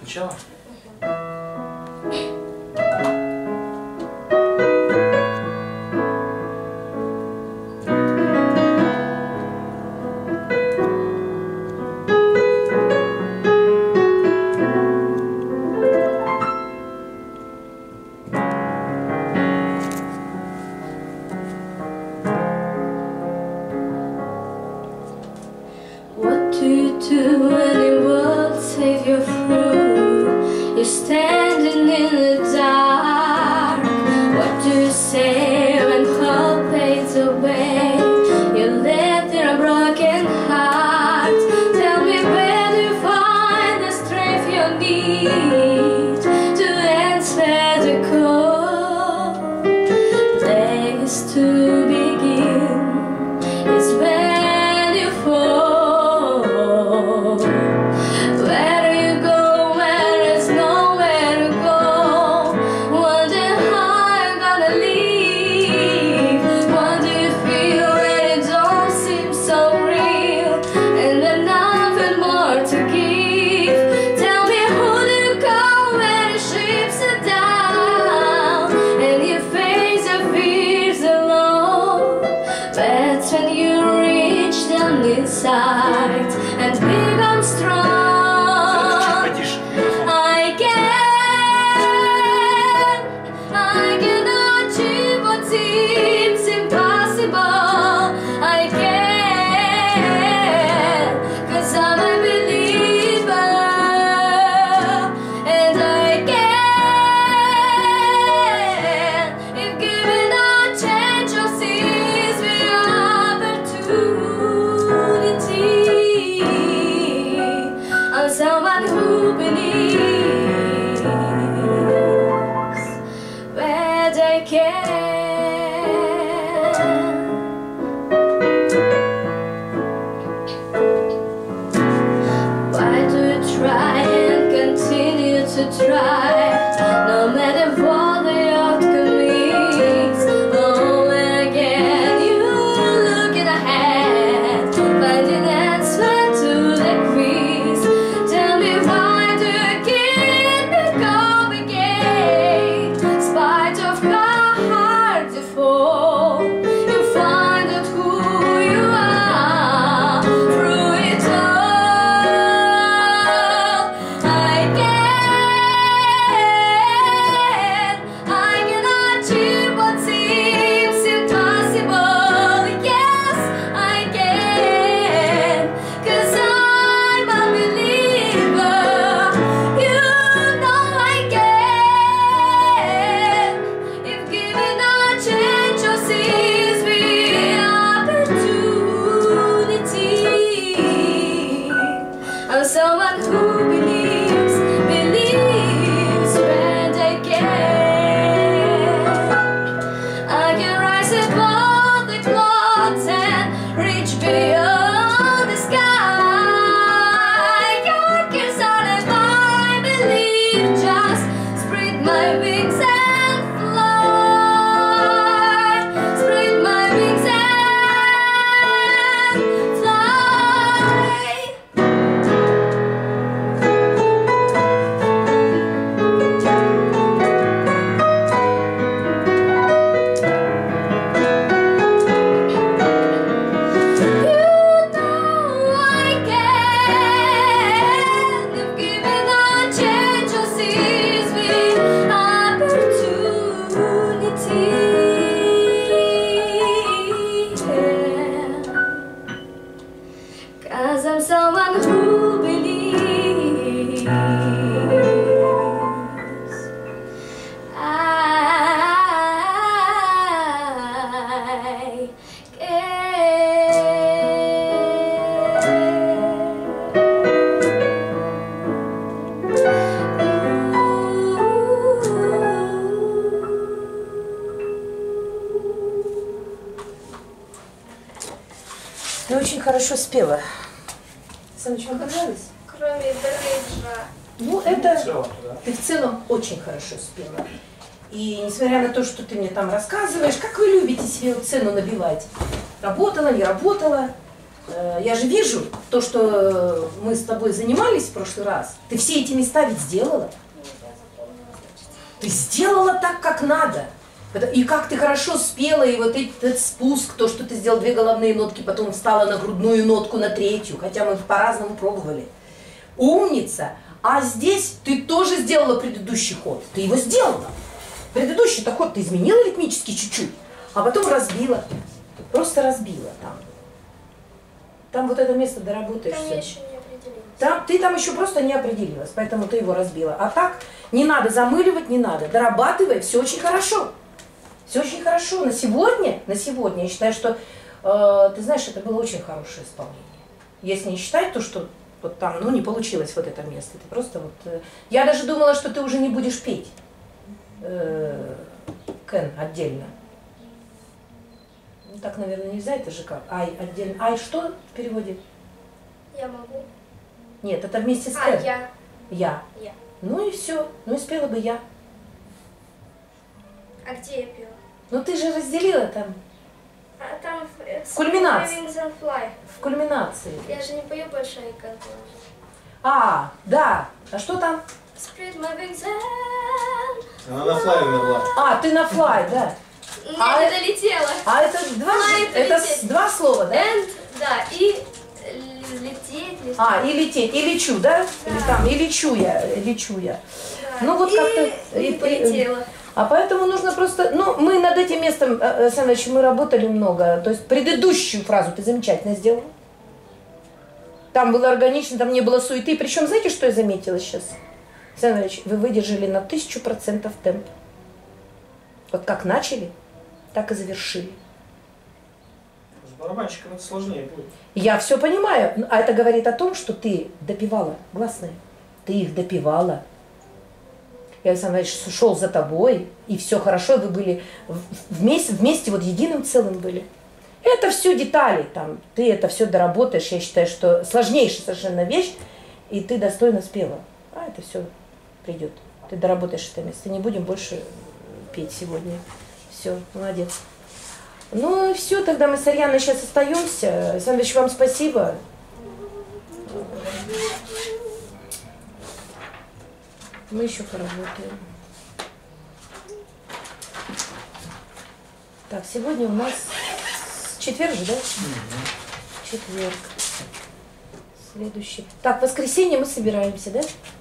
Сначала? What do you do when it won't save you through? You're standing in the dark. What do you say when hope fades away? You lived in a broken heart. Tell me, where do you find the strength you need to answer the call? Place to begin is when you fall. Where do you go when there's nowhere to go? Wonder how I'm gonna leave. What do you feel when it don't seem so real? And there's nothing more to give. Tell me, who do you call when the ships are down and you face your fears alone? That's when you reach down inside and become strong. Потише. I can achieve what seems impossible. I can, 'cause I'm a believer. And I can, if given a chance, you'll seize the opportunity. I'm someone who believes where they can. Why do you try and continue to try, no matter what the outcome is? Oh, and again you looking ahead, finding answer to the quiz. Tell me, why do you keep it going again? Spite of how hard you fall, you find out who you are through it all. I can achieve what seems impossible. Yes, I can, 'cause I'm a believer. You know I can, if given a chance, you'll seize the opportunity. I'm someone who believes where they can. I can rise above the clouds and reach beyond the sky. I can start if I believe, just spread my wings and fly. Spread my wings and fly. Cause I'm someone who believes I Ты очень хорошо спела. Саныч, вам понравилось? Кроме бриджа. Ну, это В целом, да. ты в целом очень хорошо спела. И несмотря на то, что ты мне там рассказываешь, как вы любите себе вот цену набивать? Работала, не работала? Я же вижу, то, что мы с тобой занимались в прошлый раз, ты все эти места ведь сделала. Ты сделала так, как надо. И как ты хорошо спела, и вот этот спуск, то, что ты сделал 2 головные нотки, потом встала на грудную нотку, на 3-ю, хотя мы по-разному пробовали. Умница! А здесь ты тоже сделала предыдущий ход. Ты его сделала. Предыдущий-то ход ты изменила ритмически чуть-чуть, а потом разбила. Просто разбила там. Там вот это место доработаешь. Там я еще не определилась. Ты там еще просто не определилась, поэтому ты его разбила. А так не надо замыливать, не надо. Дорабатывай, все очень хорошо. Все очень хорошо. На сегодня я считаю, что, ты знаешь, это было очень хорошее исполнение. Если не считать то, что вот там, ну, не получилось вот это место. Ты просто вот... Я даже думала, что ты уже не будешь петь. Кен отдельно. Ну, так, наверное, нельзя, это же как? Ай отдельно. Ай что в переводе? Я могу. Нет, это вместе с Кен. Я. Я. Ну и все. Ну и спела бы я. А где я пела? Ну ты же разделила там. А там В кульминации. Wings and Fly. В кульминации. Я же не пою больше I can't fly. А, да. А что там? Spread my wings and... Она на флай умерла. А, ты на fly, да. Нет, А не долетела. А это Fly это лететь. два слова, да? And, да, и лететь. А, и лететь, и лечу, да? Да. Или там, и лечу я. Да. Ну вот и как-то... полетела. А поэтому нужно просто... Ну, мы над этим местом, Александр Ильич, мы работали много. То есть предыдущую фразу ты замечательно сделала. Там было органично, там не было суеты. Причем, знаете, что я заметила сейчас? Александр Ильич, вы выдержали на 1000% темп. Вот как начали, так и завершили. С барабанщиком это сложнее будет. Я все понимаю, а это говорит о том, что ты допевала гласные. Ты их допевала. И Александр Ильич шел за тобой, и все хорошо, вы были вместе вот единым целым были. Это все детали, там, ты это все доработаешь, я считаю, что сложнейшая совершенно вещь, и ты достойно спела. А это все придет. Ты доработаешь это место. Не будем больше петь сегодня. Все, молодец. Ну, все, тогда мы с Арьяной сейчас остаемся. Александр Ильич, вам спасибо. Мы еще поработаем. Так, сегодня у нас четверг же, да? Четверг. Следующий. Так, в воскресенье мы собираемся, да?